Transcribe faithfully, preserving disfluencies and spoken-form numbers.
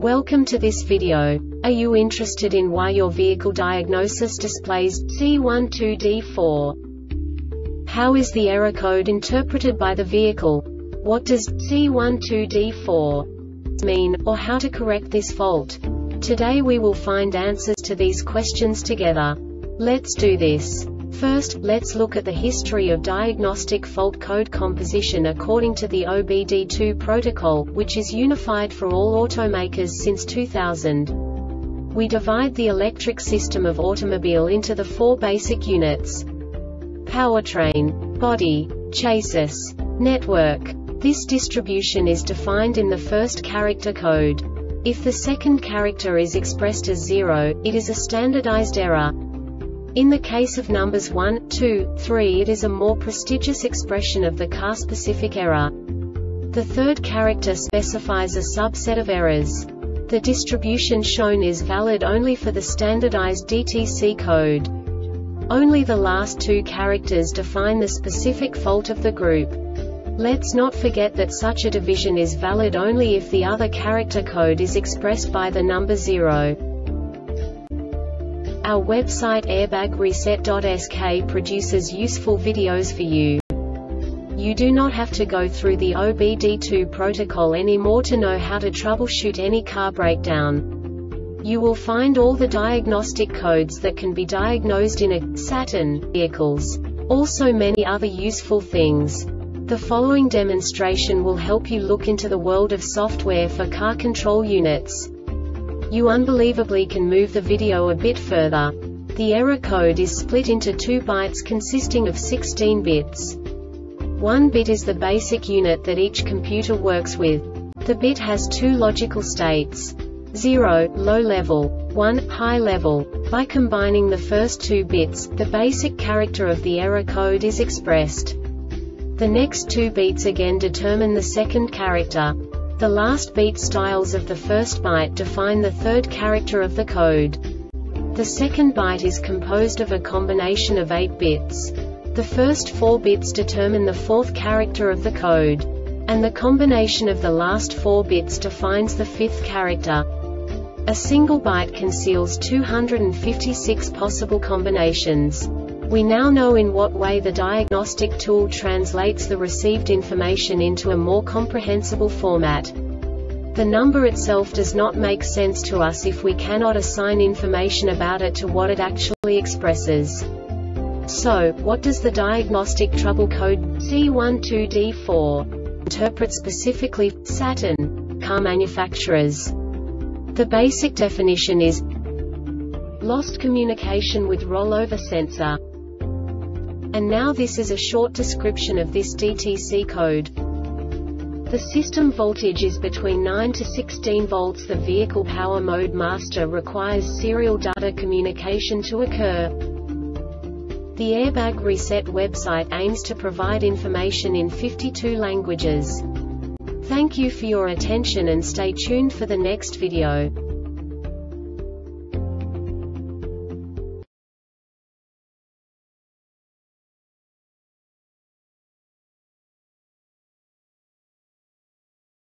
Welcome to this video. Are you interested in why your vehicle diagnosis displays C one two D four? How is the error code interpreted by the vehicle? What does C one two D four mean, or how to correct this fault? Today we will find answers to these questions together. Let's do this. First, let's look at the history of diagnostic fault code composition according to the O B D two protocol, which is unified for all automakers since two thousand. We divide the electric system of automobile into the four basic units: powertrain, body, chassis, network. This distribution is defined in the first character code. If the second character is expressed as zero, it is a standardized error. In the case of numbers one, two, three, it is a more prestigious expression of the car-specific error. The third character specifies a subset of errors. The distribution shown is valid only for the standardized D T C code. Only the last two characters define the specific fault of the group. Let's not forget that such a division is valid only if the other character code is expressed by the number zero. Our website airbag reset dot S K produces useful videos for you. You do not have to go through the O B D two protocol anymore to know how to troubleshoot any car breakdown. You will find all the diagnostic codes that can be diagnosed in a Saturn vehicles. Also many other useful things. The following demonstration will help you look into the world of software for car control units. You unbelievably can move the video a bit further. The error code is split into two bytes consisting of sixteen bits. One bit is the basic unit that each computer works with. The bit has two logical states: zero, low level, one, high level. By combining the first two bits, the basic character of the error code is expressed. The next two bits again determine the second character. The last beat styles of the first byte define the third character of the code. The second byte is composed of a combination of eight bits. The first four bits determine the fourth character of the code. And the combination of the last four bits defines the fifth character. A single byte conceals two hundred fifty-six possible combinations. We now know in what way the diagnostic tool translates the received information into a more comprehensible format. The number itself does not make sense to us if we cannot assign information about it to what it actually expresses. So, what does the diagnostic trouble code C one two D four interpret specifically for Saturn car manufacturers? The basic definition is lost communication with rollover sensor. And now this is a short description of this D T C code. The system voltage is between nine to sixteen volts. The vehicle power mode master requires serial data communication to occur. The Airbag Reset website aims to provide information in fifty-two languages. Thank you for your attention and stay tuned for the next video.